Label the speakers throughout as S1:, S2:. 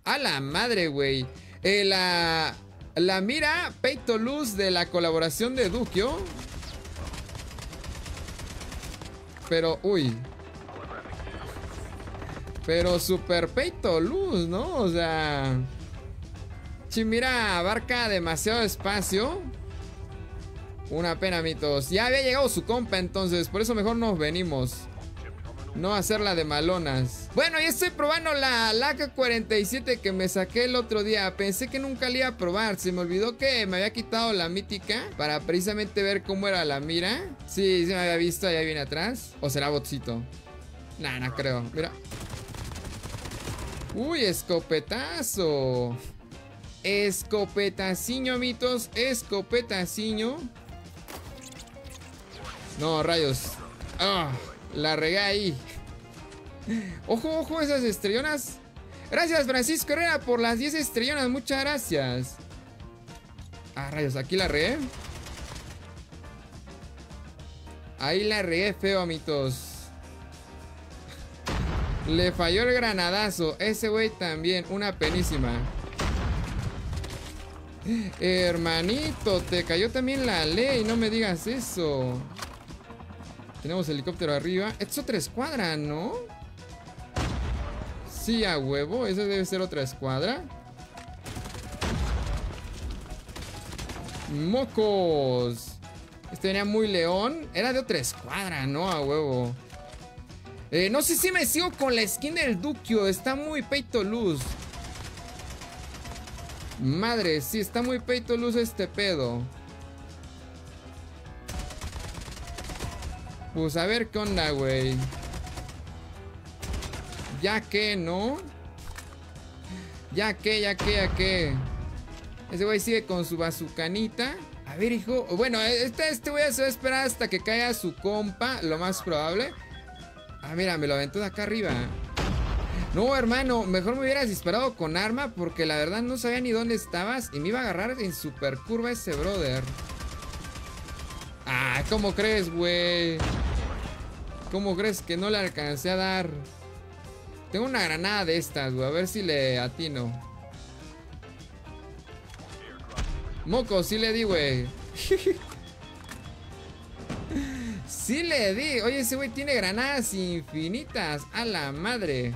S1: A la madre, güey. La mira Peito Luz de la colaboración de Duquio. Pero, uy. Pero super Peito Luz, ¿no? O sea... Chimira abarca demasiado espacio. Una pena, mitos. Ya había llegado su compa, entonces por eso mejor nos venimos. No hacerla de malonas. Bueno, ya estoy probando la AK-47 que me saqué el otro día. Pensé que nunca la iba a probar. Se me olvidó que me había quitado la mítica para precisamente ver cómo era la mira. Sí, sí me había visto, allá viene atrás. ¿O será botcito? Nah, no creo. Mira. Uy, escopetazo. Escopetaciño, mitos. Escopetaciño. No, rayos. Ah, la regué ahí. Ojo, ojo, esas estrellonas. Gracias, Francisco Herrera, por las 10 estrellonas. Muchas gracias. Ah, rayos, aquí la regué. Ahí la regué feo, amitos. Le falló el granadazo. Ese güey también, una penísima. Hermanito, te cayó también la ley. No me digas eso. Tenemos helicóptero arriba. Esto es otra escuadra, ¿no? Sí, a huevo. Esa debe ser otra escuadra. ¡Mocos! Este venía muy león. Era de otra escuadra, ¿no? A huevo. No sé si me sigo con la skin del Duquio. Está muy Peito Luz. Madre, sí, está muy Peito Luz este pedo. Pues a ver qué onda, güey. Ya que, ¿no? Ya que. Ese güey sigue con su bazucanita. A ver, hijo. Bueno, este güey se va a esperar hasta que caiga su compa, lo más probable. Ah, mira, me lo aventó de acá arriba. No, hermano, mejor me hubieras disparado con arma, porque la verdad no sabía ni dónde estabas y me iba a agarrar en super curva ese brother. Ah, ¿cómo crees, güey? ¿Cómo crees que no le alcancé a dar? Tengo una granada de estas, güey, a ver si le atino. Moco, sí le di, güey. Sí le di. Oye, ese güey tiene granadas infinitas. A la madre.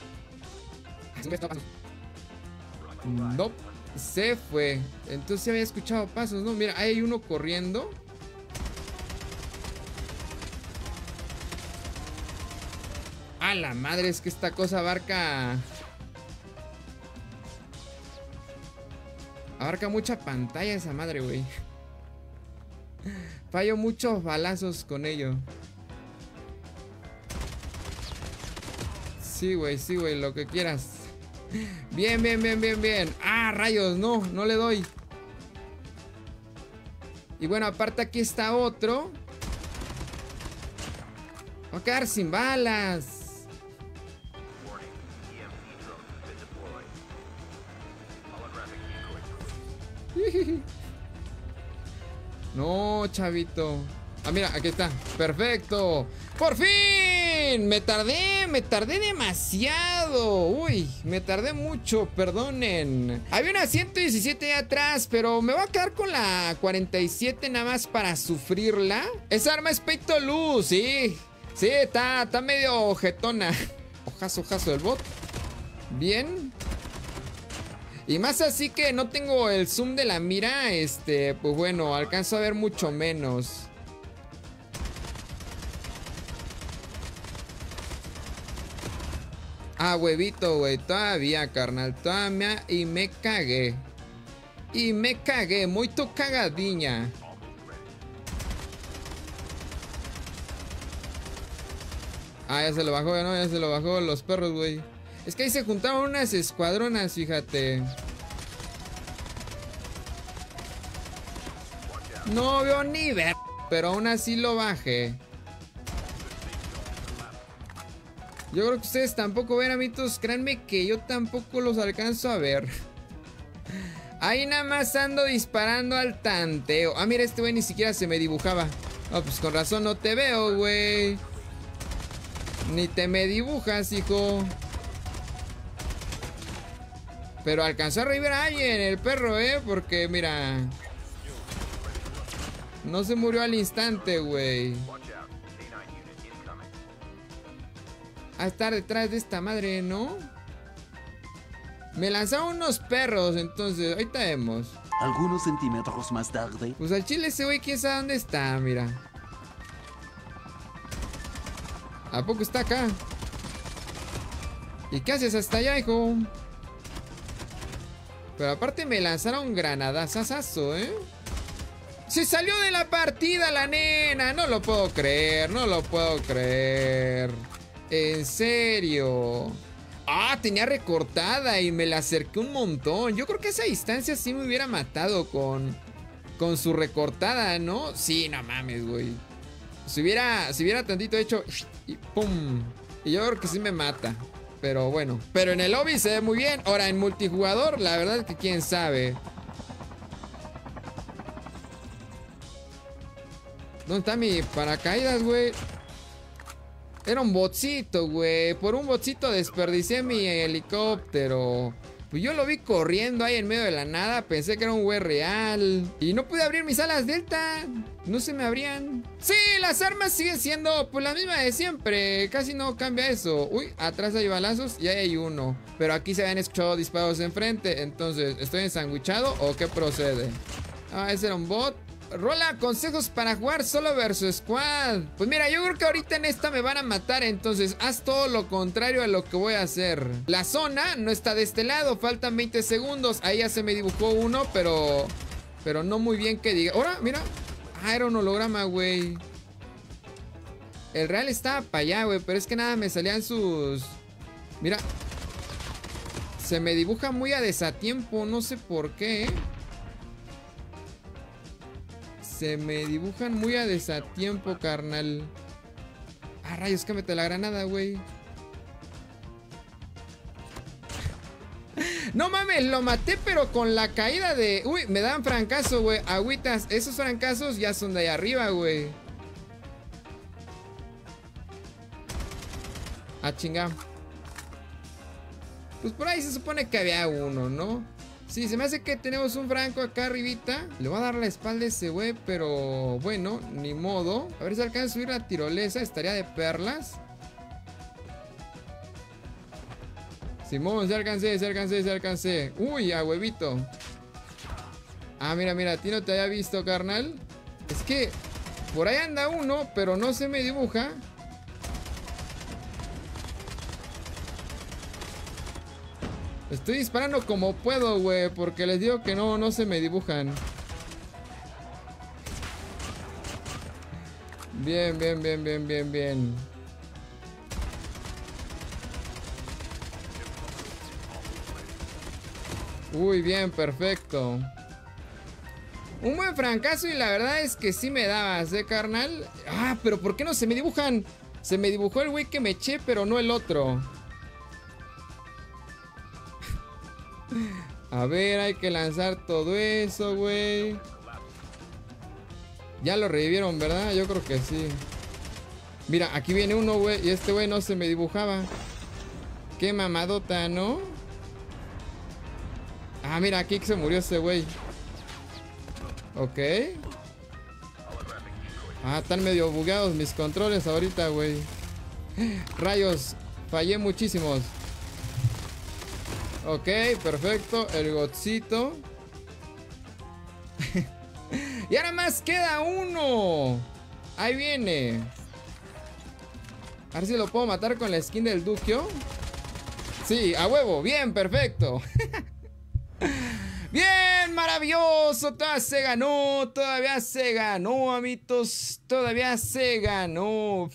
S1: No, se fue. Entonces sí había escuchado pasos, ¿no? Mira, hay uno corriendo. A la madre, es que esta cosa abarca mucha pantalla esa madre, güey. Fallo muchos balazos con ello. Sí, güey, lo que quieras. Bien. Ah, rayos, no le doy. Y bueno, aparte aquí está otro. Va a quedar sin balas. No, chavito. Ah, mira, aquí está. Perfecto. ¡Por fin! Me tardé demasiado. Uy, me tardé mucho, perdonen. Había una 117 ahí atrás, pero me voy a quedar con la 47 nada más para sufrirla. Esa arma es Peito Luz, sí. Sí, está medio jetona. Ojazo del bot. Bien. Y más así que no tengo el zoom de la mira, pues bueno, alcanzo a ver mucho menos. Ah, huevito, güey, todavía, carnal, todavía, y me cagué. Muy cagadinha. Ah, ya se lo bajó, ¿no? Ya se lo bajó los perros, güey. Es que ahí se juntaron unas escuadronas, fíjate. No veo ni ver, pero aún así lo bajé. Yo creo que ustedes tampoco ven, amitos. Créanme que yo tampoco los alcanzo a ver. Ahí nada más ando disparando al tanteo. Ah, mira, este güey ni siquiera se me dibujaba. No, pues con razón no te veo, güey. Ni te me dibujas, hijo. Pero alcanzó a revivir a alguien, el perro, porque mira, no se murió al instante, güey. A estar detrás de esta madre, ¿no? Me lanzaron unos perros, entonces, ahorita vemos.
S2: Algunos centímetros más tarde.
S1: Pues al chile ese güey, quién sabe dónde está, mira. ¿A poco está acá? ¿Y qué haces hasta allá, hijo? Pero aparte me lanzaron granadazazazo, Se salió de la partida la nena. No lo puedo creer, no lo puedo creer. En serio. Ah, tenía recortada y me la acerqué un montón. Yo creo que a esa distancia sí me hubiera matado con su recortada, ¿no? Sí, no mames, güey. Si hubiera tantito hecho y pum. Y yo creo que sí me mata. Pero bueno. Pero en el lobby se ve muy bien. Ahora, en multijugador, la verdad es que quién sabe. ¿Dónde está mi paracaídas, güey? Era un botcito, güey. Por un botcito desperdicié mi helicóptero. Pues yo lo vi corriendo ahí en medio de la nada. Pensé que era un güey real. Y no pude abrir mis alas delta. No se me abrían. Sí, las armas siguen siendo pues la misma de siempre. Casi no cambia eso. Uy, atrás hay balazos y ahí hay uno. Pero aquí se habían escuchado disparos enfrente. Entonces, ¿estoy ensanguichado o qué procede? Ah, ese era un bot. Rola, consejos para jugar solo versus squad. Pues mira, yo creo que ahorita en esta me van a matar. Entonces haz todo lo contrario a lo que voy a hacer. La zona no está de este lado. Faltan 20 segundos. Ahí ya se me dibujó uno, pero no muy bien que diga. Ahora, mira. Ah, era un holograma, güey. El real estaba para allá, güey. Pero es que nada, me salían sus... Mira. Se me dibuja muy a desatiempo. No sé por qué, Se me dibujan muy a desatiempo, carnal. Ah, rayos, cámbiate la granada, güey. No mames, lo maté, pero con la caída de... Uy, me dan francazo, güey. Agüitas, esos francazos ya son de ahí arriba, güey. Ah, chinga. Pues por ahí se supone que había uno, ¿no? Sí, se me hace que tenemos un franco acá arribita. Le voy a dar la espalda a ese güey, pero bueno, ni modo. A ver si alcanza a subir la tirolesa. Estaría de perlas. Simón, se alcancé. Uy, a huevito. Ah, mira, a ti no te había visto, carnal. Es que por ahí anda uno, pero no se me dibuja. Estoy disparando como puedo, güey, porque les digo que no se me dibujan. Bien. Uy, bien, perfecto. Un buen francazo y la verdad es que sí me dabas, carnal. Ah, pero ¿por qué no se me dibujan? Se me dibujó el güey que me eché, pero no el otro. A ver, hay que lanzar todo eso, güey. Ya lo revivieron, ¿verdad? Yo creo que sí. Mira, aquí viene uno, güey. Y este güey no se me dibujaba. Qué mamadota, ¿no? Ah, mira, aquí se murió ese güey. Ok. Ah, están medio bugueados mis controles ahorita, güey. Rayos, fallé muchísimos. Ok, perfecto. El gotcito. Y ahora más queda uno. Ahí viene. A ver si lo puedo matar con la skin del Duquio. Sí, a huevo. Bien, perfecto. Bien, maravilloso. Todavía se ganó, amitos. Todavía se ganó.